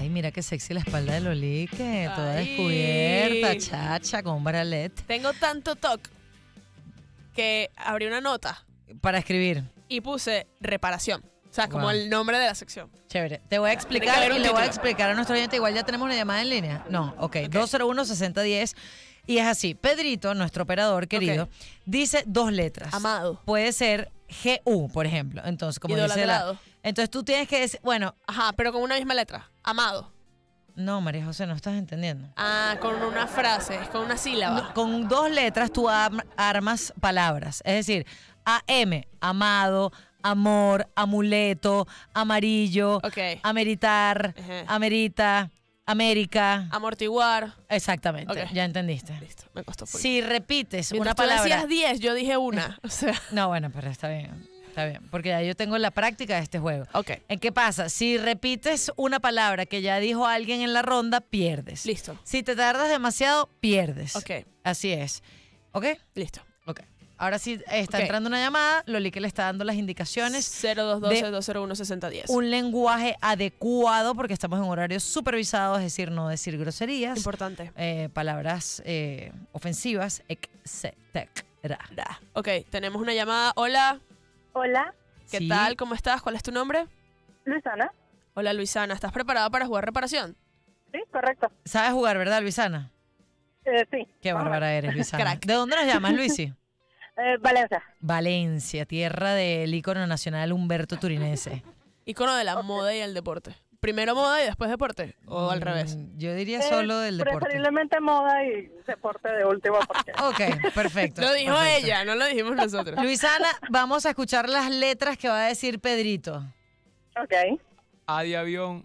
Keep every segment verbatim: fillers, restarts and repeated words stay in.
Ay, mira qué sexy la espalda de Lolique, toda Ay. descubierta, chacha, con un bralet. Tengo tanto toque que abrí una nota Para escribir. y puse reparación. O sea, como Wow. el nombre de la sección. Chévere. Te voy a Tiene que explicar haber y un le voy a título. explicar a nuestro oyente. Igual ya tenemos una llamada en línea. No, ok. dos cero uno, seis cero uno cero. Y es así. Pedrito, nuestro operador querido, Ok. dice dos letras. Amado. Puede ser G U, por ejemplo. Entonces, como dice la... Idolatrado. Entonces tú tienes que decir... Bueno, Ajá, pero con una misma letra. Amado. no, María José, no estás entendiendo. Ah, con una frase, con una sílaba. No, con dos letras tú am- armas palabras. Es decir, A M, amado, amor, amuleto, amarillo, Ok. ameritar, Ejé. amerita, América. Amortiguar. Exactamente, Ok. ya entendiste. Listo, me costó full. Si repites Mientras una tú palabra... decías diez, yo dije una. O sea, No, bueno, pero está bien, está bien. Porque ya yo tengo la práctica de este juego. ok. ¿En qué pasa? Si repites una palabra que ya dijo alguien en la ronda, pierdes. Listo. Si te tardas demasiado, pierdes. Ok. Así es. ¿Ok? Listo. Ok. Ahora sí está Ok. entrando una llamada. Loli que le está dando las indicaciones. cero dos uno dos, dos cero uno, seis cero uno cero. Un lenguaje adecuado porque estamos en horario supervisado, es decir, no decir groserías. Importante. eh, palabras eh, ofensivas, etcétera. Ok, tenemos una llamada. Hola, Hola, ¿qué Sí. tal? ¿Cómo estás? ¿Cuál es tu nombre? Luisana. Hola, Luisana. ¿Estás preparada para jugar reparación? Sí, correcto. ¿Sabes jugar, verdad, Luisana? Eh, sí. Qué Vamos a bárbara eres, Luisana. Crack. ¿De dónde nos llamas, Luisi? ver. Eh, Valencia. Valencia, tierra del ícono nacional Humberto Turinese. Icono de la moda y el deporte. Primero moda y después deporte. O al revés. Mm, Yo diría Eh, solo del deporte. Preferiblemente moda y deporte de último porque Ok, perfecto. Lo dijo perfecto. ella, no lo dijimos nosotros. Luisana, vamos a escuchar las letras que va a decir Pedrito. ok. A de avión,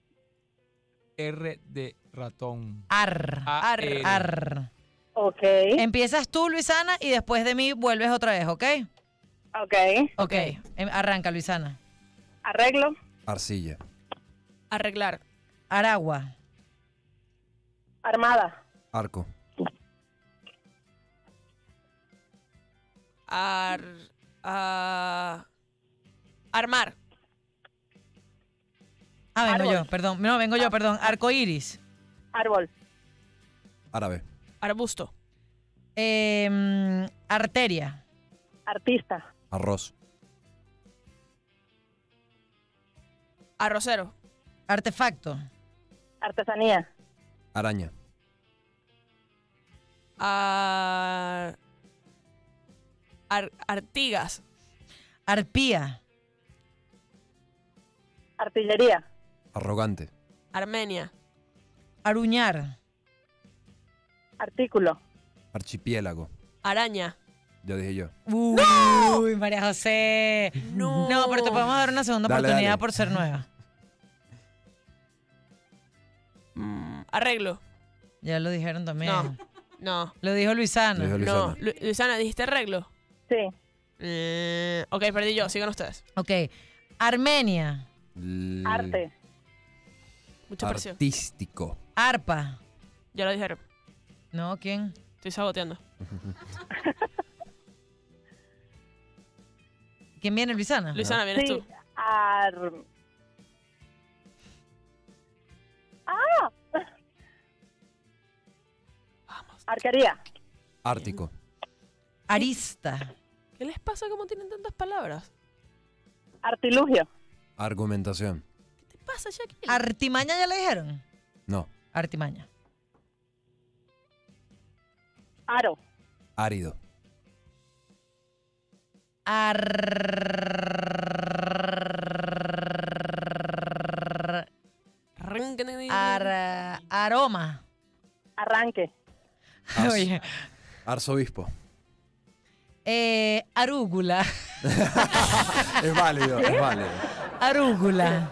R de ratón. Ar. A Ar. R. Ar. Ok. Empiezas tú, Luisana, y después de mí vuelves otra vez, ¿ok? Ok. Ok. Em- Arranca, Luisana. Arreglo. Arcilla. Arreglar. Aragua. Armada. Arco. Ar, ah, armar. Ah, vengo Árbol. yo, perdón. No, vengo yo, perdón. Arco iris. Árbol. Árabe. Arbusto. Em, arteria. Artista. Arroz. Arrocero. Artefacto. Artesanía. Araña. Ar, ar- artigas. Arpía. Artillería. Arrogante. Armenia. Aruñar. Artículo. Archipiélago. Araña. Ya dije yo. Uy, María José. No. No, pero te podemos dar una segunda Dale, oportunidad dale. por ser nueva. Mm, arreglo. Ya lo dijeron también. No. No. Lo dijo Luisana. Lo dijo No. Luisana. Lu- Luisana, ¿dijiste arreglo? Sí. Eh, ok, perdí yo. Sigan ustedes. Ok. Armenia. L- Arte. Mucha presión. Artístico. Arpa. Ya lo dijeron. No, ¿quién? Estoy saboteando. ¿Quién viene, Luisana? Luisana, vienes Sí. tú. Ar... ¡Ah! Vamos. Arquería. Ártico. Arista. ¿Qué les pasa? ¿Cómo tienen tantas palabras? Artilugio. Argumentación. ¿Qué te pasa, Shaquille? Artimaña ya le dijeron. No. Artimaña. Aro. Árido. Ar... Arranque- Ar... Aroma. Arranque. Ars- Oye. Arzobispo. Eh, arúgula. Es válido, es válido. Arúgula.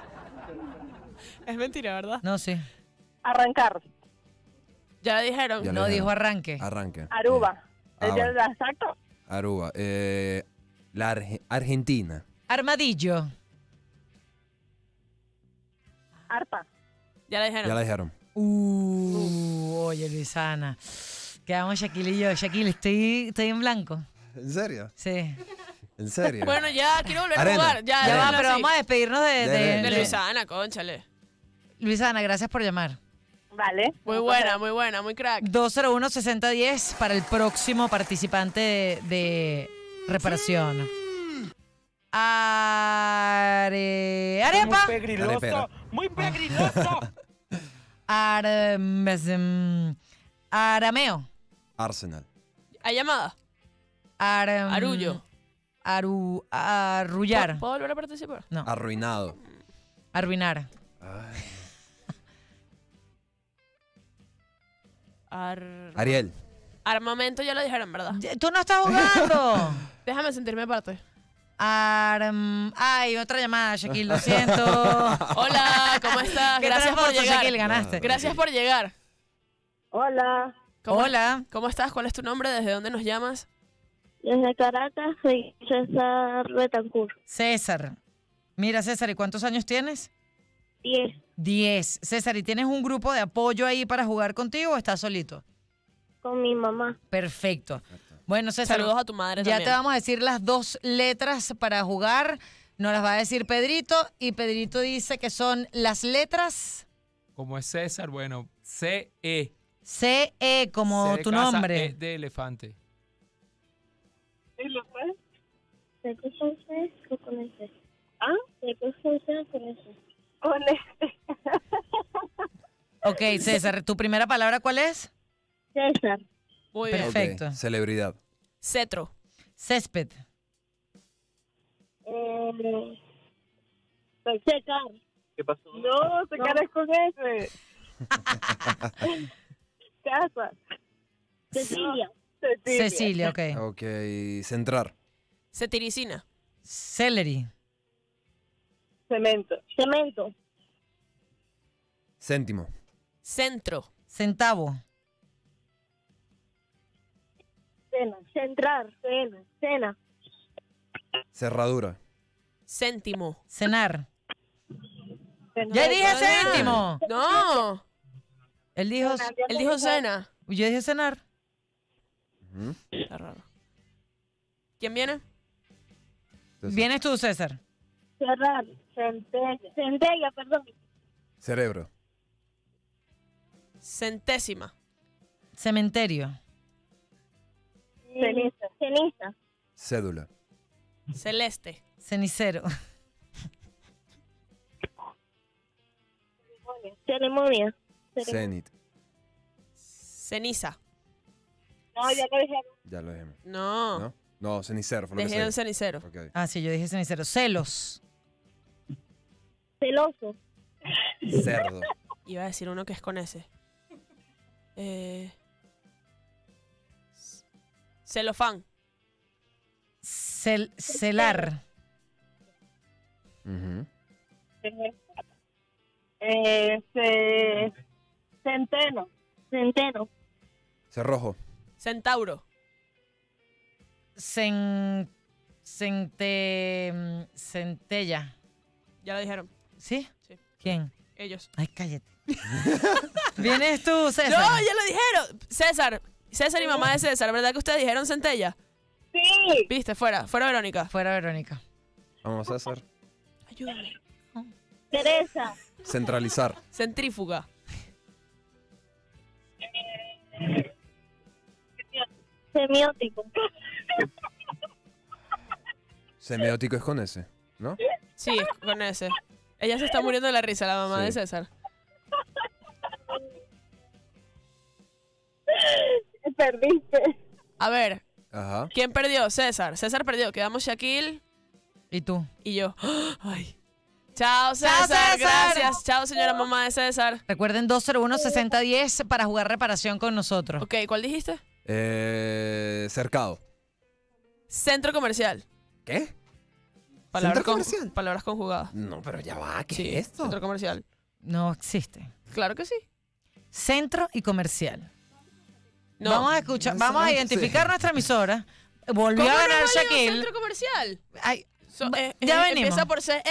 Es mentira, ¿verdad? No, sí. Arrancar. Ya la dijeron. Ya le No dijeron. dijo arranque. Arranque. Aruba. Eh, ah, ¿Es bueno. ya exacto? Aruba. Eh, la Arge- Argentina. Armadillo. Arpa. Ya la dijeron. Ya la dijeron. Uh, oye, Luisana. Quedamos Shaquille y yo. Shaquille, estoy, estoy en blanco. ¿En serio? Sí. ¿En serio? Bueno, ya quiero volver Arena. a jugar. Ya, Ya déjenlo va, pero así. vamos a despedirnos de... De- de- De de- de- Luisana, cónchale. Luisana, gracias por llamar. Vale. Muy buena, muy buena, muy crack. dos cero uno, seis cero uno cero para el próximo participante de, de reparación. Are... Arepa. Arepera. muy pegriloso. Are... mm, Arameo. Arsenal. ¿Hay llamada? Are... Arullo. Aru... Arrullar. ¿Puedo volver a participar? No. Arruinado. Arruinar. Ay. Ar- Ariel. Armamento ya lo dijeron, ¿verdad? Tú no estás jugando. Déjame sentirme aparte. Arm... Ay, otra llamada, Shaquille, lo siento. Hola, ¿cómo estás? ¿Qué Gracias tal, por Foto, llegar. Shaquille? Ganaste. Gracias por llegar. Hola. ¿Cómo- Hola. ¿Cómo estás? ¿Cuál es tu nombre? ¿Desde dónde nos llamas? Desde Caracas soy César Betancourt. César. Mira, César, ¿y cuántos años tienes? Diez. Diez. César, ¿y tienes un grupo de apoyo ahí para jugar contigo o estás solito? Con mi mamá. Perfecto. Bueno, César, Saludos a tu madre ya también. te vamos a decir las dos letras para jugar. Nos las va a decir Pedrito y Pedrito dice que son las letras Como es César, bueno, C E. C E como C de tu casa, nombre. E de elefante. ¿Y lo fue? ¿Se puso C o con ese? ¿Ah? ¿Se puso C o con ese? Con este. Ok, César, ¿tu primera palabra cuál es? César. Muy bien. Perfecto. Ok, celebridad. Cetro. Césped. Eh, secar. ¿Qué pasó? No, secar es con ese. Casa. Cecilia. Cecilia. Cecilia, ok. Ok, centrar. Cetiricina. Celery. Cemento. Cemento. Céntimo. Centro. Centavo. Cena. Centrar. Cena. Cena. Cerradura. Céntimo. Cenar. ¡Ya dije céntimo! No. Él dijo... Él dijo cena. Yo dije cenar. Ujú. Está raro. ¿Quién viene? Entonces, Vienes tú, César. Cerrar. Centella. Centella, perdón. Cerebro. Centésima. Cementerio. Ceniza. Ceniza. Cédula. Celeste. Cenicero. Ceremonia. Cenit. Ceniza. No, ya lo dijeron. Ya lo dejé. No. ¿No? No, cenicero. Fue lo que Dijeron se cenicero. Ok. Ah, sí, yo dije cenicero. Celos. Celoso. Cerdo. Iba a decir uno que es con ese. Eh, c- celofán. Cel- celar. Ujú. Eh, ce- centeno. Centeno. Cerrojo. Centauro. Cen... Cente... Centella. Ya lo dijeron. ¿Sí? Sí. ¿Quién? Ellos. Ay, cállate. Vienes tú, César. No, ya lo dijeron. César. César y mamá de César. ¿Verdad que ustedes dijeron centella? Sí. Viste, fuera. Fuera Verónica. Fuera Verónica. Vamos a hacer. Ayúdame. Teresa. Centralizar. Centrífuga. Semiótico. Semiótico es con ese, ¿no? Sí, con ese. Ella se está muriendo de la risa, la mamá Sí. de César. Perdiste. A ver, Ajá. ¿quién perdió? César. César perdió. Quedamos Shaquille ¿Y tú? y yo. Ay. Chao, César. César. Gracias. Chao, señora mamá de César. Recuerden dos cero uno, seis cero uno cero para jugar reparación con nosotros. Ok, ¿cuál dijiste? Eh, cercado. Centro comercial. ¿Qué? Palabras, ¿Centro con- comercial? palabras conjugadas. No, pero ya va, ¿qué Sí, es esto? centro comercial. No existe. Claro que sí. Centro y comercial. No. Vamos a escuchar, No vamos a sé. identificar nuestra emisora. Volvió ¿Cómo a no ganar es válido Shaquille. centro comercial? Ay, So- Va- eh, ya eh, venimos. Empieza por C